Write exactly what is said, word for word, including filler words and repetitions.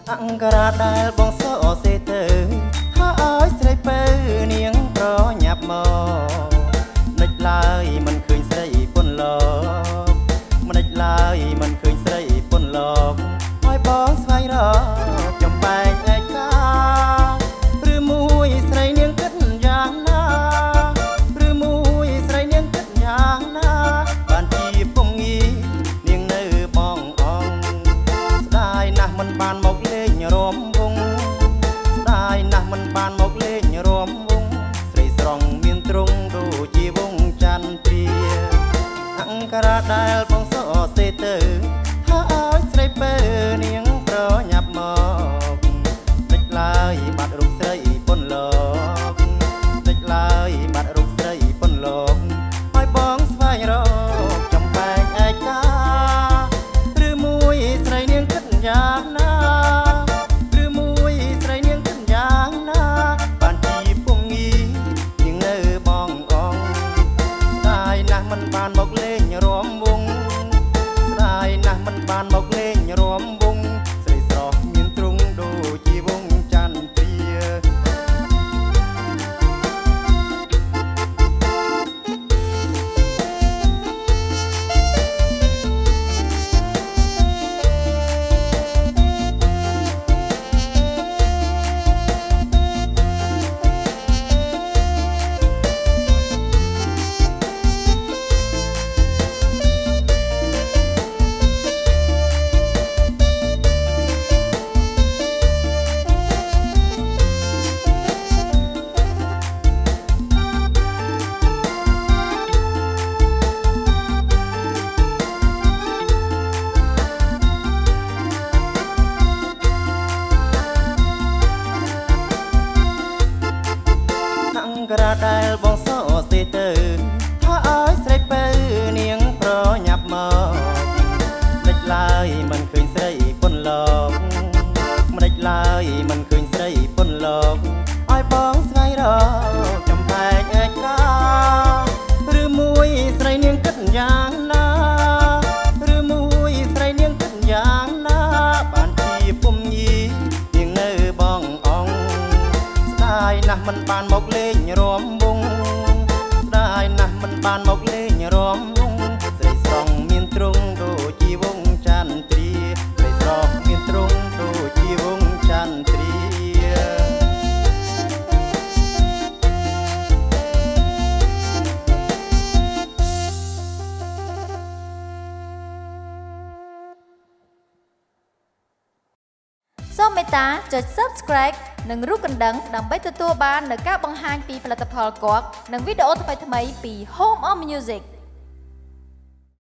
អង្គរាដែលបងសរសេរទៅថាឲ្យស្រីពៅនាងប្រញាប់មកមិនឡើយមិនឃើញស្រីពន់លកមិនឡើយមិនឃើញស្រីពន់លកឲ្យបងស្វែងរកចំបែកឯកាឬមួយស្រីនាងគិតយ៉ាងណាឬមួយស្រីនាងគិតយ៉ាងណាបានជាពងងីនាងនៅបងអង្គស្ដាយណាស់មិនបានមកលេងរំវងស្ដាយណាស់មិនបានមកលេងរំវងស្រីស្រងមានទ្រង់ដូចជាវងចន្ទទ្រាអង្គរាដែលបងសរសេរទៅថាឲ្យស្រីពើនាងប្រញាប់មកមិនឡើយបាត់រូបស្រីពន់លកមិនឡើយបាត់រូបស្រីពន់លកឲ្យបងស្វែងរកចំបែកឯកាឬមួយស្រីនាងគិតយ៉ាងណាឬមួយស្រីនាងគិតយ៉ាងណាបានជាពងងីនាងនៅបងអង្គស្ដាយណាស់មិនបានមកលេងរំវងស្ដាយណាស់មិនបានមកលេងរំវងស្រីស្រស់មានទ្រង់ដូចជាវងចន្ទទ្រាអង្គរាដែលបងសរសេរទៅថាឲ្យស្រីពៅនាងប្រញាប់មកមិនឡើយមិនឃើញស្រីពន់លកមិនឡើយមិនឃើញស្រីពន់លកឲ្យបងស្វែងរកចំបែកឯកាឬមួយស្រីនាងគិតយ៉ាងណាឬមួយស្រីនាងគិតយ៉ាងណាបានជាពំញីនាងនៅបងអង្គស្ដាយណាស់មិនបានមកលេងរំវងស្ដាយណាស់មិនបានមកលេងរំវងស្រីស្រស់មានទ្រង់ដូចជាវងចន្ទទ្រាស្រីស្រស់មានទ្រង់ដូចជាវងចន្ទទ្រាសូមមេត្តាចុច Subscribe និងរូបកណ្ដឹងដើម្បីទទួលបាននូវការបង្ហាញពីផលិតផលគួរនិងវីដេអូថ្មីៗពី Home of Music